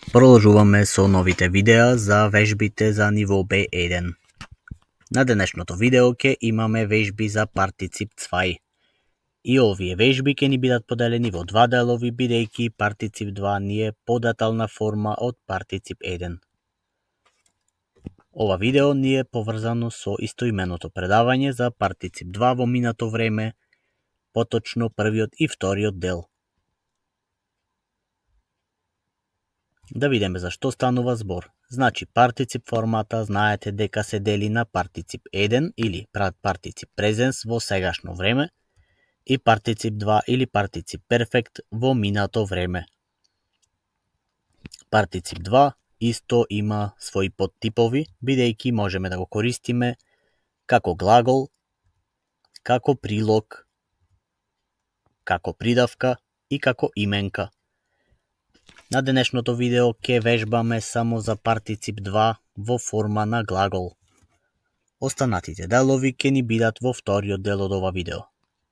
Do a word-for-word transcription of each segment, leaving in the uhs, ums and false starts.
Продолжуваме со новите видеа за вежбите за ниво Б еден. На денешното видео ќе имаме вежби за партицип два. И овие вежби ќе ни бидат поделени во два делови, бидејќи партицип два ни е подетална форма од партицип еден. Ова видео ни е поврзано со истоименото предавање за партицип два во минато време, поточно првиот и вториот дел. Да видиме за што станува збор. Значи, партицип формата знаете дека се дели на партицип еден или партицип презенс во сегашно време и партицип два или партицип перфект во минато време. Партицип два исто има своји подтипови, бидејќи можеме да го користиме како глагол, како прилог, како придавка и како именка. На денешното видео ќе вежбаме само за партицип два во форма на глагол. Останатите делови ќе ни бидат во вториот дел од ова видео.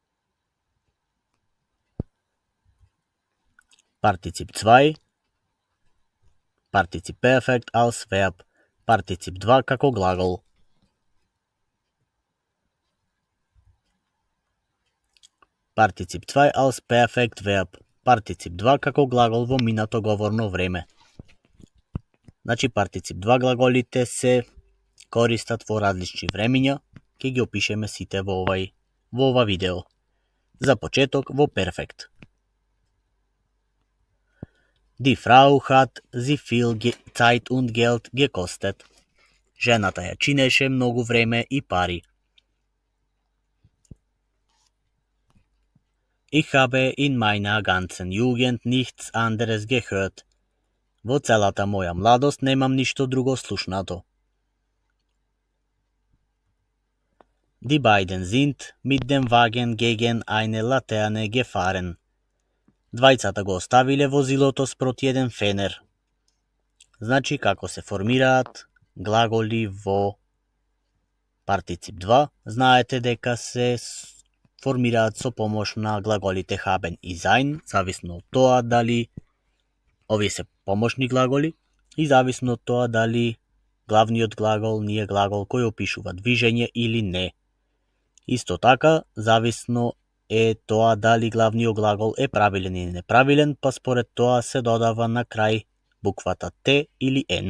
Партицип два, партицип перфект als verb, партицип два како глагол. Партицип два als perfect verb, партицип два како глагол во минато говорно време. Значи, партицип два глаголите се користат во различни времиња, ќе ги опишеме сите во овај во ова видео. За почеток во перфект. Die Frau hat sie viel Zeit und Geld gekostet. Жената ја чинеше многу време и пари. Ich habe in meiner ganzen Jugend nichts anderes gehört. Во целата моја младост немам ништо друго слушнато. Die beiden sind mit dem Wagen gegen eine Laterne gefahren. Двајцата го оставиле возилото спроти еден фенер. Значи, како се формираат глаголи во партицип два, знаете дека се формираат со помош на глаголите haben и sein, зависно од тоа дали овие се помошни глаголи и зависно од тоа дали главниот глагол ни е глагол кој опишува движење или не. Исто така, зависно е тоа дали главниот глагол е правилен или неправилен, па според тоа се додава на крај буквата Т или Н.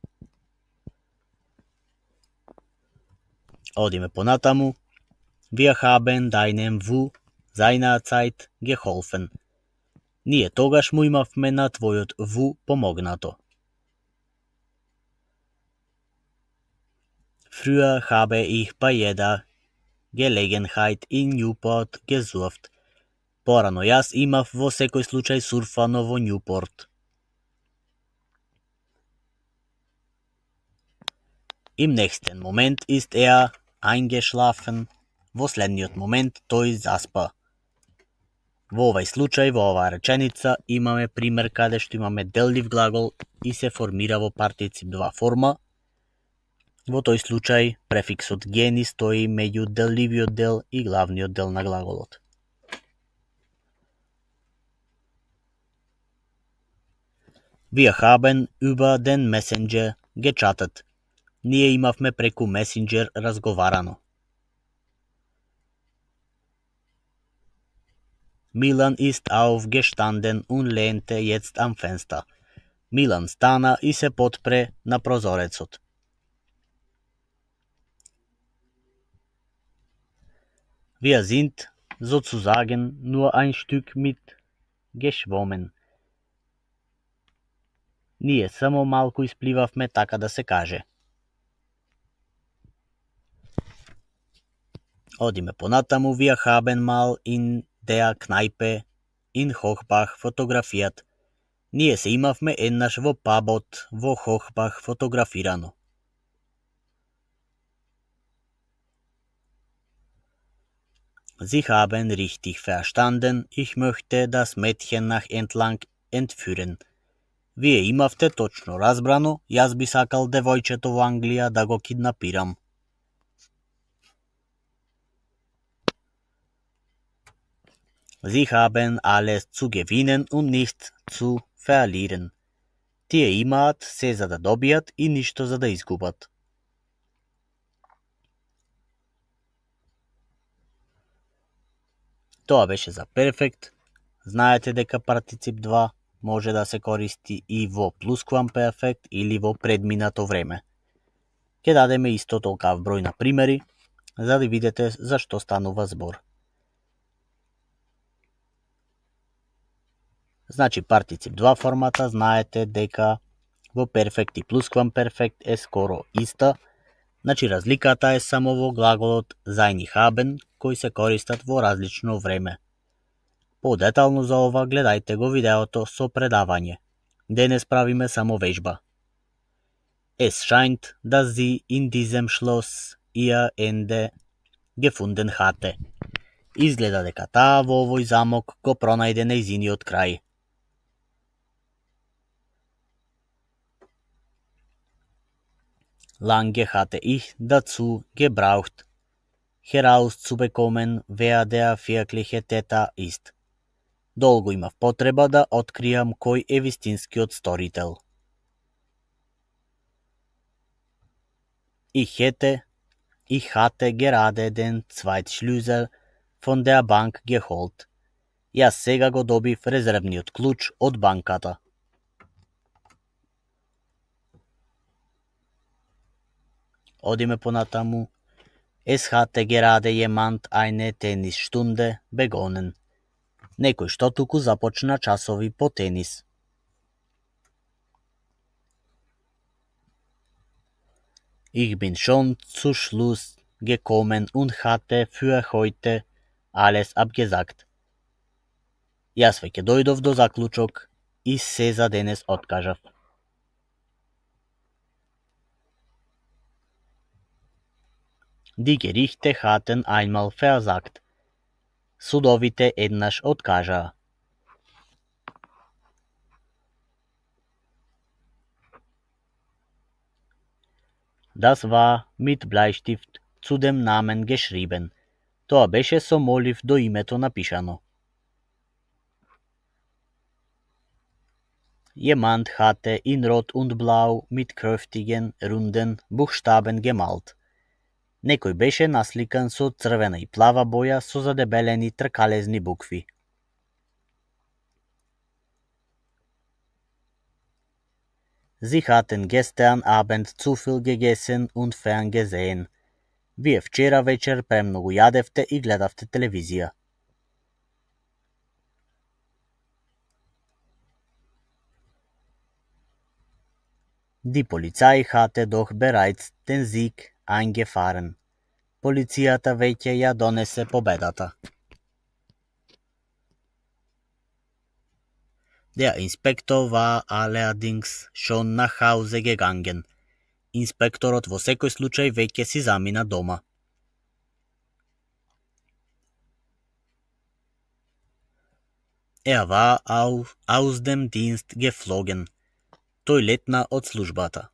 Одиме понатаму. Wir haben deinem Wu seiner Zeit geholfen. Ние тогаш му имавме на твојот Ву помогнато. Früher habe ich bei jeder Gelegenheit in Newport gesurft. Порано јас имав во секој случај сурфано во Ньюпорт. Im nächsten Moment ist er eingeschlafen. Во следниот момент тој заспа. Во овај случај, во оваа реченица, имаме пример каде што имаме деллив глагол и се формира во партицип два форма. Во тој случај, префиксот гени стои меѓу делливиот дел и главниот дел на глаголот. Wir haben über den Messenger gechattet. Ние имавме преку Месенџер разговарано. Милан ist aufgestanden und lehnte jetzt am Fenster. Милан стана и се потпре на прозорецот. Wir sind sozusagen nur ein Stück mit geschwommen. Ние само малку испливавме, така да се каже. Одиме понатаму. Wir haben mal in der Kneipe in Hochbach fotografiert. Ние се имавме еднаш во пабот во Хохбах фотографирано. Sie haben richtig verstanden. Ich möchte das Mädchen nach entlang entführen. Вие имавте точно разбрано. Јас би сакал девојчето во Англија да го киднапирам. Sie haben alles zu gewinnen und nichts zu verlieren. Тие имаат се за да добијат и ништо за да изгубат. Тоа беше за перфект. Знаете дека партицип два може да се користи и во плусквамперфект или во предминато време. Ке дадеме исто толкав број на примери, за да видите за што станува збор. Значи партицип два формата знаете дека во перфект и плусквамперфект е скоро иста, значи разликата е само во глаголот sein и haben, кои се користат во различно време. Подетално за ова гледајте го видеото со предавање. Денес правиме само вежба. Es scheint, dass sie in diesem Schloss ihr Ende gefunden hatte. Изгледа дека таа во овој замок го пронајде нејзиниот крај. Lange hatte ich dazu gebraucht, herauszubekommen, wer der wirkliche Täter ist. Долго имав потреба да откријам кој е вистинскиот сторител. Ich hätte, ich hatte gerade den Zweitschlüssel von der Bank geholt. Јас сега го добив резервниот клуч од банката. Одиме понатаму. Es hatte gerade jemand eine Tennisstunde begonnen. Некој што туку започна часови по тенис. Ich bin schon zu Schluss gekommen und hatte für heute alles abgesagt. Јас веќе дојдов до заклучок и се за денес откажав. Die Gerichte hatten einmal versagt. Судовите еднаш откажаа. Das war mit Bleistift zu dem Namen geschrieben. Тоа беше со молив до името напишано. Jemand hatte in Rot und Blau mit kräftigen, runden Buchstaben gemalt. Некој беше насликан со црвена и плава боја со задебелени тркалезни букви. Sie hatten gestern Abend zu viel gegessen und ferngesehen. Вие вчера вечер премногу јадевте и гледавте телевизија. Die Polizei hatte doch bereits den Sieg eingefahren. Полицијата веќе ја донесе победата. Der Inspektor war allerdings schon nach Hause gegangen. Инспекторот во секој случај веќе си замина дома. Er war aus dem Dienst geflogen. Тој летна од службата.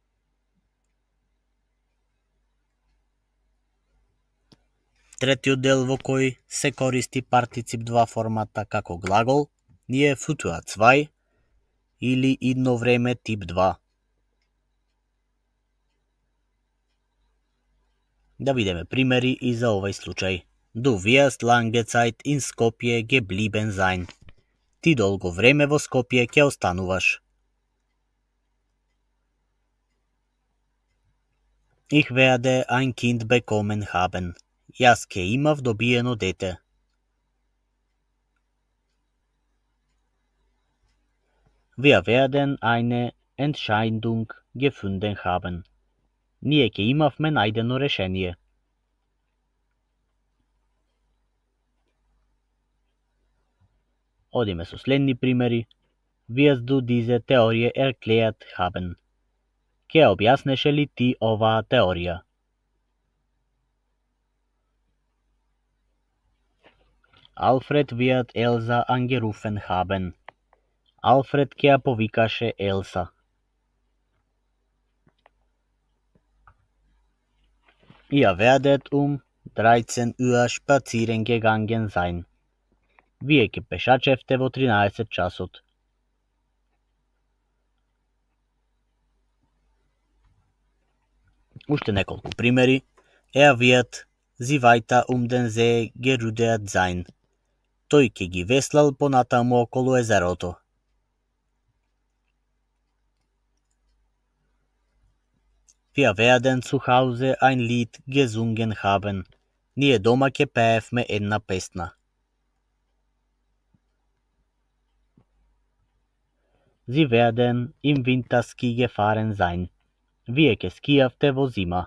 Третиот дел во кој се користи партицип два формата како глагол е футуа два или идно време тип два. Да видиме примери и за овој случај. Du wirst lange Zeit in Skopje geblieben sein. Ти долго време во Скопје ќе остануваш. Ich werde ein Kind bekommen haben. Јас ќе имав добиено дете. Wir werden eine Entscheidung gefunden haben. Ние ќе имавме најдено решение. Одиме со следни примери. Wirst du diese Theorie erklärt haben? Ќе објаснеше ли ти оваа теорија? Alfred wird Elsa angerufen haben. Alfred ќе ја повикаше Елса. Ihr werdet um dreizehn Uhr spazieren gegangen sein. Вие ќе пешачевте во тринаесет часот. Уште неколку примери. Er wird sie weiter um den See gerudert sein. Тој ќе ги веслал понатаму околу езерото. Wir werden zu Hause ein Lied gesungen haben. Ние дома ќе пеевме една песна. Sie werden im Winterski gefahren sein. Вие ќе скијавте во зима.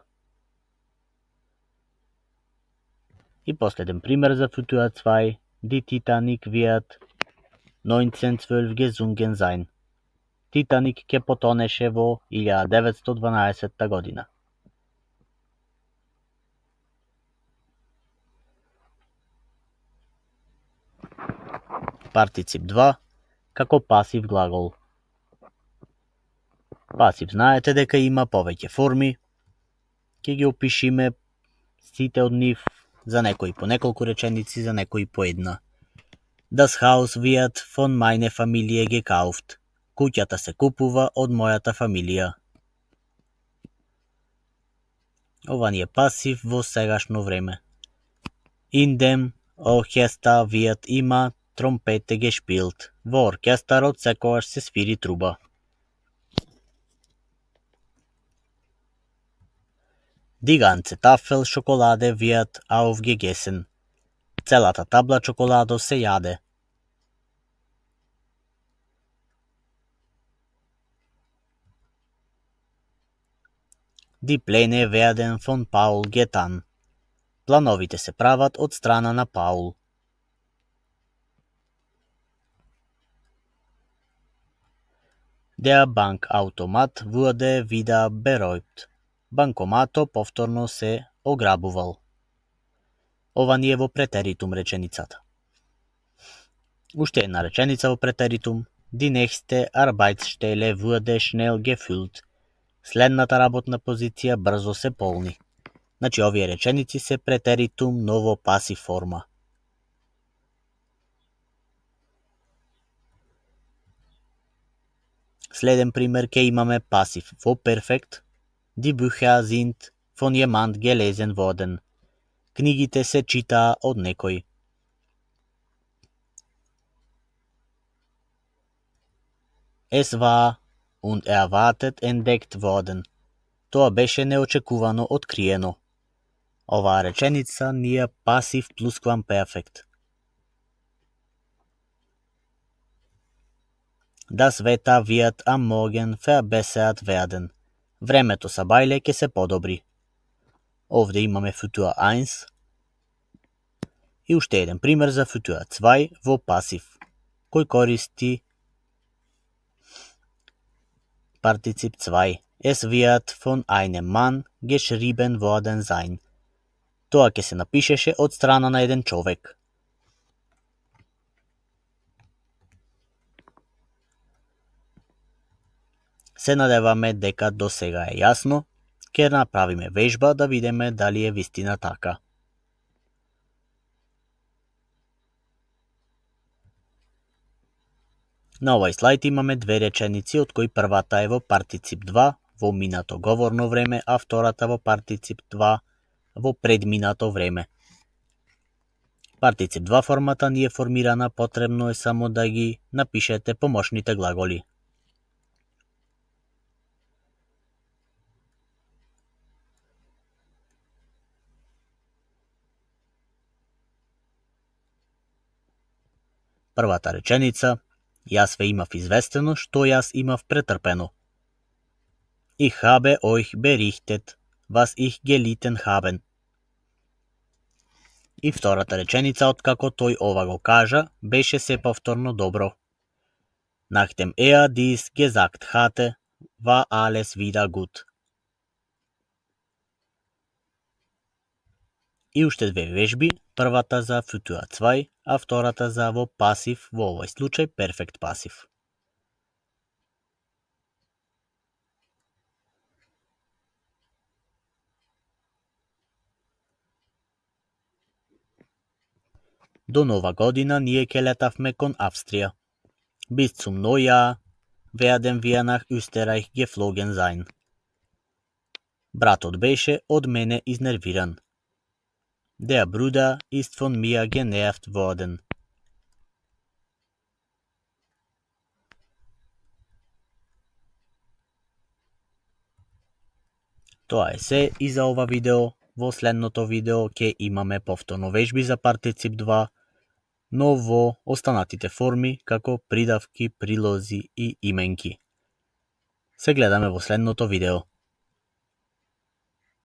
И последен пример за Futur zwei. Die Titanic wird neunzehnhundertzwölf gesungen sein. Титаник ќе потонеше во илјада деветстотини дванаесетта година. Партицип два како пасив глагол. Пасив знаете дека има повеќе форми. Ќе ги опишиме сите од нив, за некои по неколку реченици, за некои по една. Das Haus wird von meine Familie gekauft. Куќата се купува од мојата фамилија. Ова ни е пасив во сегашно време. In dem Orchester wird immer Trompete gespielt. Во оркестарот секогаш се свири труба. Die ganze Tafel Schokolade wird aufgegessen. Целата табла чоколадо се јаде. Die Pläne werden von Paul getan. Плановите се прават од страна на Паул. Der Bankautomat wurde wieder beräubt. Банкомато повторно се ограбувал. Ова ни е во претеритум реченицата. Уште една реченица во претеритум. Die nächste Arbeitsstelle wurde schnell gefüllt. Следната работна позиција брзо се полни. Значи, овие реченици се претеритум, но во пасив форма. Следен пример ќе имаме пасив во перфект. Die Bücher sind von jemand gelesen worden. Книгите се читаа од некој. Es war unerwartet entdeckt worden. Тоа беше неочекувано откриено. Оваа реченица ни е пасив плусквамперфект. Das Wetter wird am Morgen verbessert werden. Времето са бајле ќе се подобри. Овде имаме Futur eins. И уште еден пример за Futur zwei во пасив, кој користи Partizip zwei. Es wird von einem Mann geschrieben worden sein. Тоа ќе се напишеше од страна на еден човек. Се надеваме дека до сега е јасно. Ќе направиме вежба да видиме дали е вистина така. На овај слайд имаме две реченици, од кои првата е во партицип два, во минато говорно време, а втората во партицип два, во предминато време. Партицип два формата ни е формирана, потребно е само да ги напишете помошните глаголи. Првата реченица. Јас ве имав известено што јас имав претрпено. Ich habe euch berichtet, was ich gelitten haben. И втората реченица, откако тој ова го кажа, беше се повторно добро. Nachdem er dies gesagt hatte, war alles wieder gut. И уште две вежби, првата за Futur zwei, а втората за во пасив, во овој случај перфект пасив. До нова година ние ќе летавме кон Австрија. Bis zum Neujahr werden wir nach Österreich geflogen sein. Братот беше од мене изнервиран. Der Bruder ist von mir genervt worden. Тоа е се и за ова видео. Во следното видео ќе имаме повторно вежби за партицип два, но во останатите форми како придавки, прилози и именки. Се гледаме во следното видео.